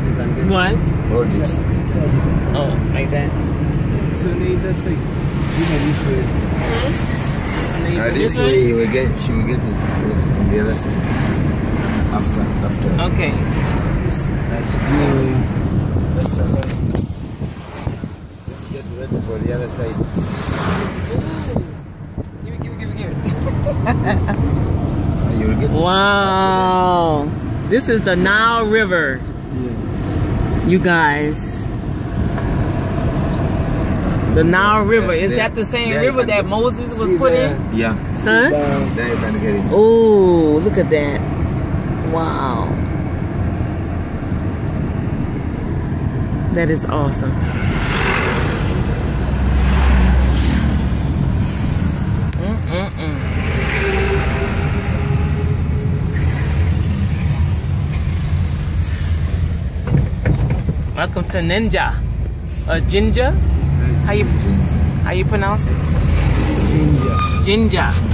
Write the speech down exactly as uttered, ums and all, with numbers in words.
what you can get. What? Hold it. Oh, like that. So neither side. You know this way. Uh, this way he will get, she will get it on the other side. After, after. Okay. Yes, that's it. That's all right. Get ready for the other side. Give it, give it, give it, give it. Uh, you will get it. Wow. This is the Nile River. Yes. You guys. The Nile River. Is that the same river that Moses was put in? Yeah. Huh? Then you can get it. Oh, look at that. Wow. That is awesome. Mm-mm-mm. Welcome to Ninja. Uh, Ginger? How you, how you pronounce it? Ginger. Ginger.